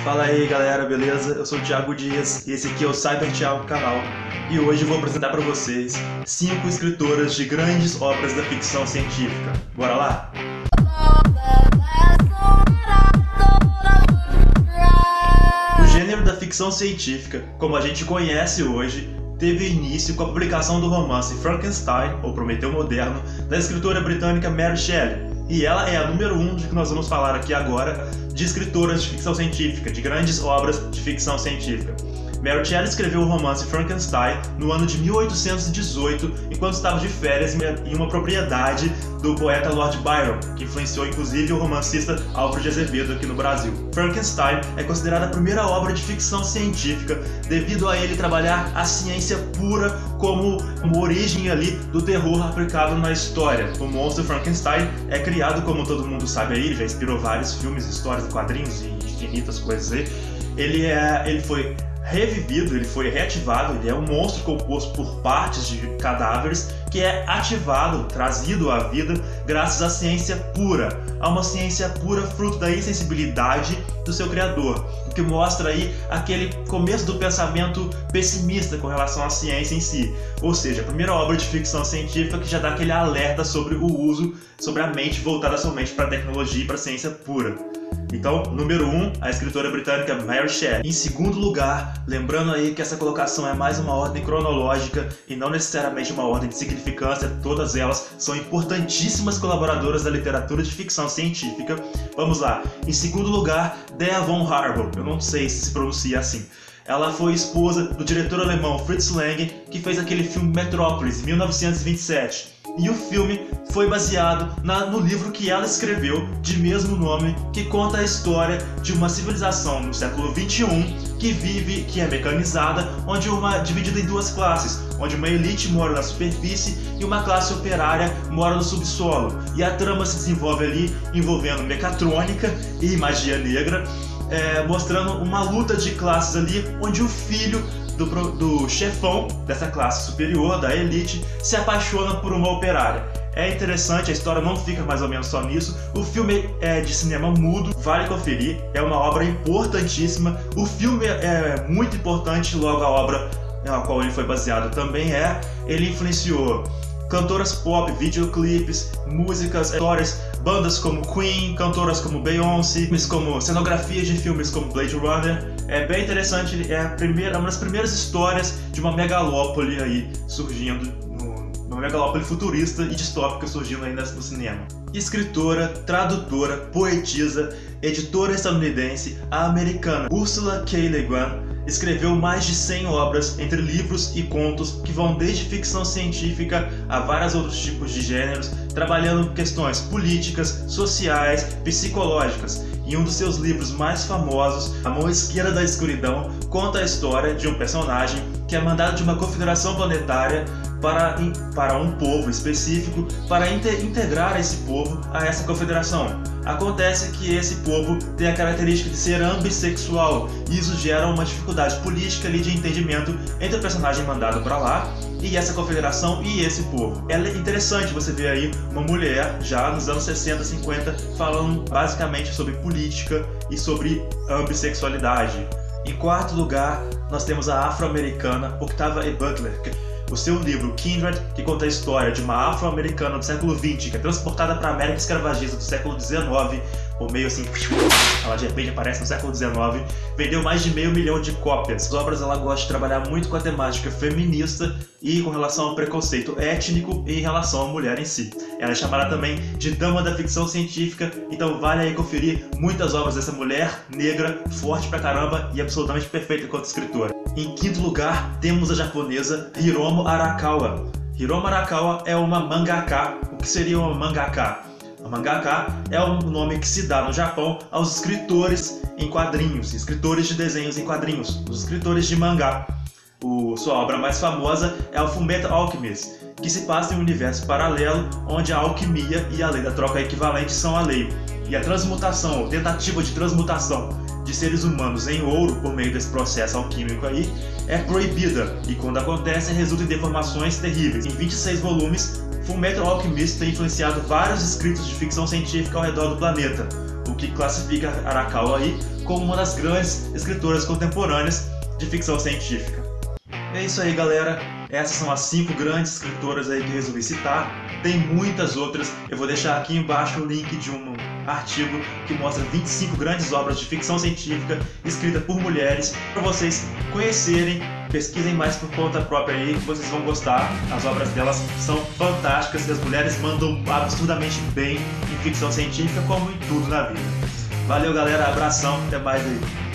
Fala aí galera, beleza? Eu sou o Thiago Dias e esse aqui é o Cyber Thiago canal. E hoje eu vou apresentar para vocês 5 escritoras de grandes obras da ficção científica. Bora lá? O gênero da ficção científica, como a gente conhece hoje, teve início com a publicação do romance Frankenstein, ou Prometeu Moderno, da escritora britânica Mary Shelley. E ela é a número 1 de que nós vamos falar aqui agora, de escritoras de ficção científica, de grandes obras de ficção científica. Mary Shelley escreveu o romance Frankenstein no ano de 1818, enquanto estava de férias em uma propriedade do poeta Lord Byron, que influenciou inclusive o romancista Álvaro de Azevedo aqui no Brasil. Frankenstein é considerada a primeira obra de ficção científica devido a ele trabalhar a ciência pura como origem ali do terror aplicado na história. O monstro Frankenstein é criado, como todo mundo sabe aí, ele já inspirou vários filmes, histórias, quadrinhos e infinitas coisas aí. Ele foi revivido, ele foi reativado, ele é um monstro composto por partes de cadáveres que é ativado, trazido à vida graças à ciência pura, a uma ciência pura fruto da insensibilidade do seu criador, o que mostra aí aquele começo do pensamento pessimista com relação à ciência em si, ou seja, a primeira obra de ficção científica que já dá aquele alerta sobre o uso, sobre a mente voltada somente para a tecnologia e para a ciência pura. Então, número 1, a escritora britânica Mary Shelley. Em segundo lugar, lembrando aí que essa colocação é mais uma ordem cronológica e não necessariamente uma ordem de significância, todas elas são importantíssimas colaboradoras da literatura de ficção científica. Vamos lá. Em segundo lugar, Dea von Harbou, eu não sei se pronuncia assim. Ela foi esposa do diretor alemão Fritz Lang, que fez aquele filme Metrópolis, em 1927. E o filme foi baseado no livro que ela escreveu, de mesmo nome, que conta a história de uma civilização no século XXI que é mecanizada, dividida em duas classes, onde uma elite mora na superfície e uma classe operária mora no subsolo. E a trama se desenvolve ali envolvendo mecatrônica e magia negra, mostrando uma luta de classes ali, onde o filho do chefão dessa classe superior, da elite, se apaixona por uma operária. É interessante, a história não fica mais ou menos só nisso. O filme é de cinema mudo, vale conferir, é uma obra importantíssima. O filme é muito importante, logo a obra na qual ele foi baseado também é. Ele influenciou cantoras pop, videoclipes, músicas, histórias, bandas como Queen, cantoras como Beyoncé, filmes como cenografias de filmes como Blade Runner. É bem interessante, uma das primeiras histórias de uma megalópole aí surgindo, uma megalópole futurista e distópica surgindo aí no cinema. Escritora, tradutora, poetisa, editora estadunidense, a americana Ursula K. Le Guin escreveu mais de 100 obras, entre livros e contos, que vão desde ficção científica a vários outros tipos de gêneros, trabalhando questões políticas, sociais, psicológicas. E um dos seus livros mais famosos, A Mão Esquerda da Escuridão, conta a história de um personagem que é mandado de uma confederação planetária para um povo específico, para integrar esse povo a essa confederação. Acontece que esse povo tem a característica de ser ambissexual, e isso gera uma dificuldade política ali de entendimento entre o personagem mandado para lá e essa confederação e esse povo. É interessante você ver aí uma mulher, já nos anos 60, 50, falando basicamente sobre política e sobre ambissexualidade. Em quarto lugar, nós temos a afro-americana Octavia E. Butler. O seu livro Kindred, que conta a história de uma afro-americana do século XX que é transportada para a América escravagista do século XIX, por meio assim, ela de repente aparece no século XIX, vendeu mais de 500 mil de cópias. As obras ela gosta de trabalhar muito com a temática feminista e com relação ao preconceito étnico e em relação à mulher em si. Ela é chamada também de dama da ficção científica, então vale aí conferir muitas obras dessa mulher negra, forte pra caramba e absolutamente perfeita enquanto escritora. Em quinto lugar, temos a japonesa Hiromu Arakawa. Hiromu Arakawa é uma mangaka. O que seria uma mangaka? A mangaka é o nome que se dá no Japão aos escritores em quadrinhos, escritores de desenhos em quadrinhos, os escritores de mangá. Sua obra mais famosa é o Fullmetal Alchemist, que se passa em um universo paralelo onde a alquimia e a lei da troca equivalente são a lei. E a transmutação, ou tentativa de transmutação de seres humanos em ouro por meio desse processo alquímico aí, é proibida, e quando acontece resulta em deformações terríveis. Em 26 volumes, Fullmetal Alchemist tem influenciado vários escritos de ficção científica ao redor do planeta. O que classifica Arakawa aí como uma das grandes escritoras contemporâneas de ficção científica. É isso aí, galera. Essas são as 5 grandes escritoras aí que eu resolvi citar. Tem muitas outras. Eu vou deixar aqui embaixo o link de um artigo que mostra 25 grandes obras de ficção científica escritas por mulheres, para vocês conhecerem. Pesquisem mais por conta própria aí, que vocês vão gostar. As obras delas são fantásticas e as mulheres mandam absurdamente bem em ficção científica, como em tudo na vida. Valeu, galera. Abração. Até mais aí.